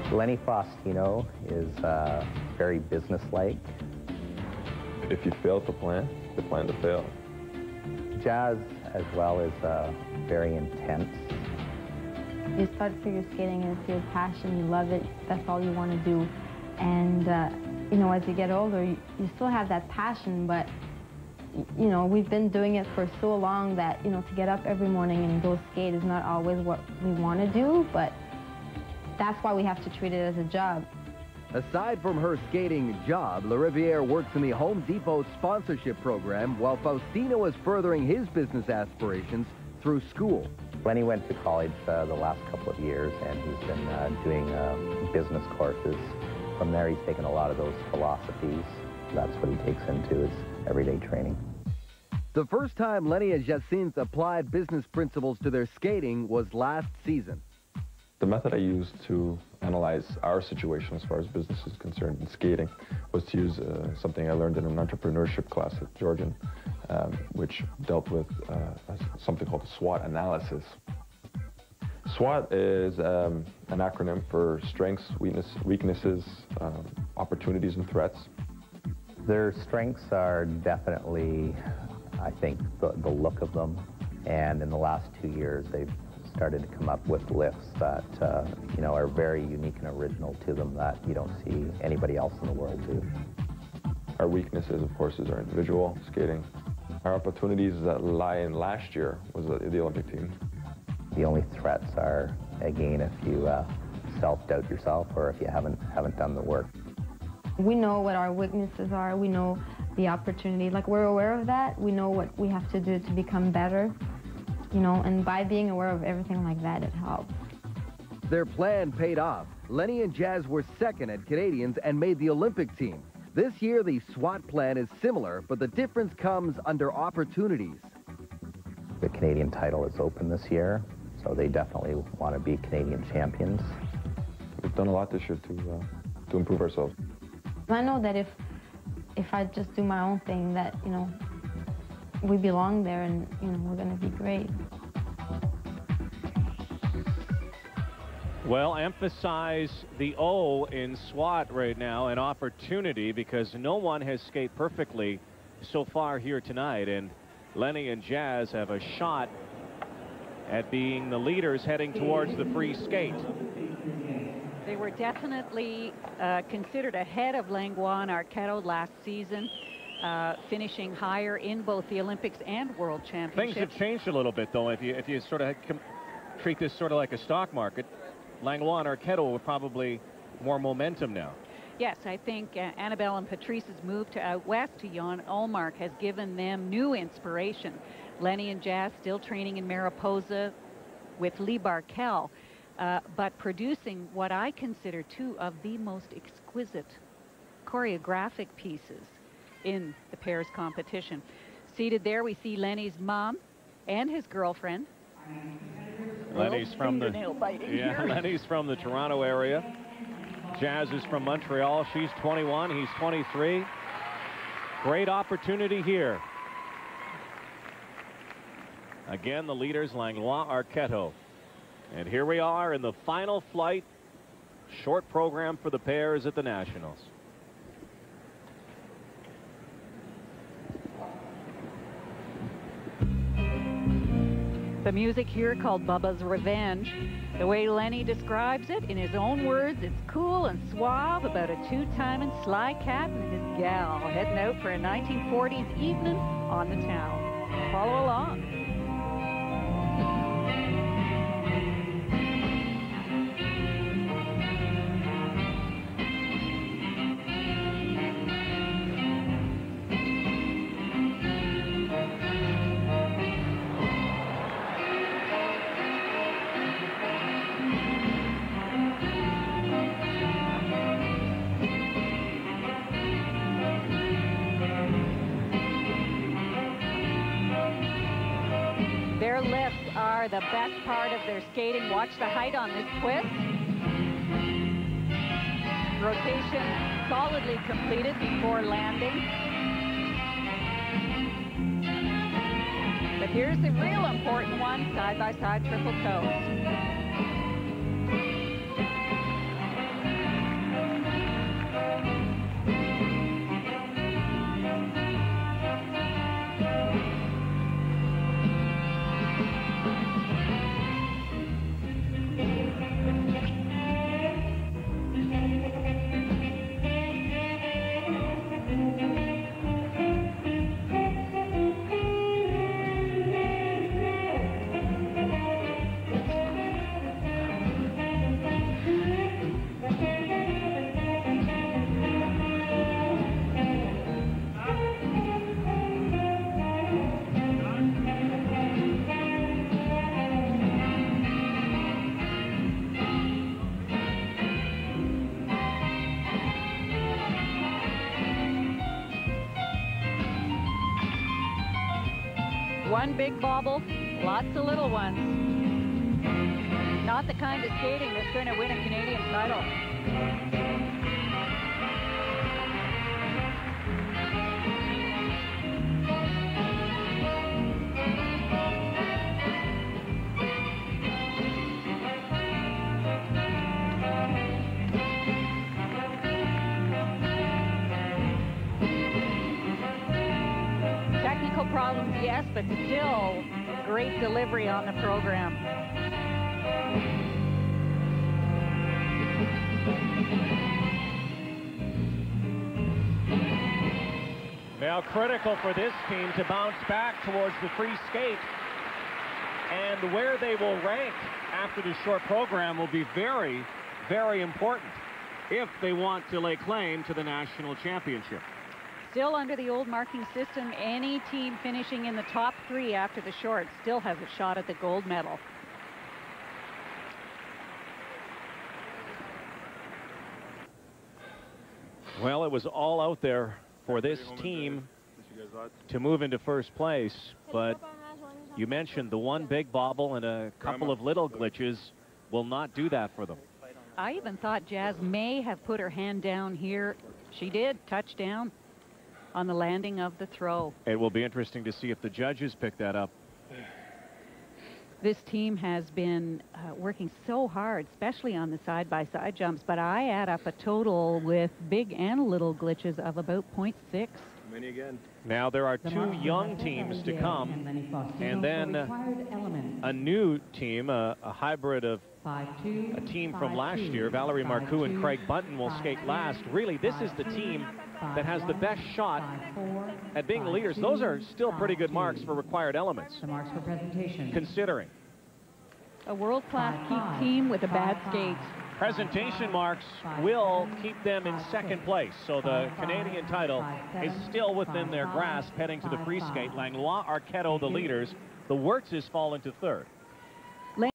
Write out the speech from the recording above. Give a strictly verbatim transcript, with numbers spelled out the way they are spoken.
Lenny Faustino is uh, very businesslike. If you fail to plan, you plan to fail. Jazz, as well, is uh, very intense. You start figure skating and it's your passion, you love it, that's all you want to do. And, uh, you know, as you get older, you, you still have that passion, but, you know, we've been doing it for so long that, you know, to get up every morning and go skate is not always what we want to do, but that's why we have to treat it as a job. Aside from her skating job, LaRiviere works in the Home Depot sponsorship program while Faustino is furthering his business aspirations through school. Lenny went to college uh, the last couple of years, and he's been uh, doing uh, business courses. From there, he's taken a lot of those philosophies. That's what he takes into his everyday training. The first time Lenny and Jacynthe applied business principles to their skating was last season. The method I used to analyze our situation as far as business is concerned in skating was to use uh, something I learned in an entrepreneurship class at Georgian, um, which dealt with uh, something called SWOT analysis. SWOT is um, an acronym for strengths, weakness, weaknesses, um, opportunities, and threats. Their strengths are definitely, I think, the, the look of them. And in the last two years, they've started to come up with lifts that, uh, you know, are very unique and original to them that you don't see anybody else in the world do. Our weaknesses, of course, is our individual skating. Our opportunities that lie in last year was the, the Olympic team. The only threats are, again, if you uh, self-doubt yourself or if you haven't, haven't done the work. We know what our weaknesses are. We know the opportunity. Like, we're aware of that. We know what we have to do to become better. You know, and by being aware of everything like that, it helps. Their plan paid off. Lenny and Jazz were second at Canadians and made the Olympic team. This year, the SWOT plan is similar, but the difference comes under opportunities. The Canadian title is open this year, so they definitely want to be Canadian champions. We've done a lot this year to, uh, to improve ourselves. I know that if, if I just do my own thing, that, you know, we belong there, and, you know, we're going to be great. Well, emphasize the O in SWOT right now, an opportunity, because no one has skated perfectly so far here tonight, and Lenny and Jazz have a shot at being the leaders heading towards the free skate. They were definitely uh, considered ahead of Langlois and Arquetto last season. Uh, finishing higher in both the Olympics and World Championships. Things have changed a little bit, though. If you if you sort of treat this sort of like a stock market, Langlois and Arquetto were probably more momentum now. Yes, I think uh, Annabelle and Patrice's move to out west to Jan Ullmark has given them new inspiration. Lenny and Jazz still training in Mariposa with Lee Barkel, uh, but producing what I consider two of the most exquisite choreographic pieces in the pairs competition. Seated there, we see Lenny's mom and his girlfriend. Lenny's from the yeah, Lenny's from the Toronto area. Jazz is from Montreal. She's twenty-one. He's twenty-three. Great opportunity here. Again, the leaders, Langlois, Arquetto. And here we are in the final flight. Short program for the pairs at the Nationals. The music here called Bubba's Revenge. The way Lenny describes it, in his own words, it's cool and suave about a two-timing sly cat and his gal heading out for a nineteen forties evening on the town. Follow along. Their lifts are the best part of their skating. Watch the height on this twist. Rotation solidly completed before landing. But here's the real important one, side-by-side triple toes. One big bobble, lots of little ones. Not the kind of skating that's going to win a Canadian title. Technical problems, yes, but still great delivery on the program. Now critical for this team to bounce back towards the free skate, and where they will rank after the short program will be very, very important if they want to lay claim to the national championship. Still under the old marking system, any team finishing in the top three after the short still has a shot at the gold medal. Well, it was all out there for this team to move into first place, but you mentioned the one big bobble and a couple of little glitches will not do that for them. I even thought Jazz may have put her hand down here. She did, touchdown on the landing of the throw. It will be interesting to see if the judges pick that up. This team has been uh, working so hard, especially on the side-by-side jumps, but I add up a total with big and little glitches of about point six. Many again. Now there are two young teams to come, and then a new team, a, a hybrid of a team from last year. Valerie Marcoux and Craig Bunton will skate last. Really, this is the team that has the best shot at being the leaders. Those are still pretty good marks for required elements, The marks for presentation. considering. A world-class team with a bad skate. Presentation marks will keep them in second place, so the Canadian title is still within their grasp heading to the free skate. Langlois, Arquetto, the leaders. The Wirtzes fall into third.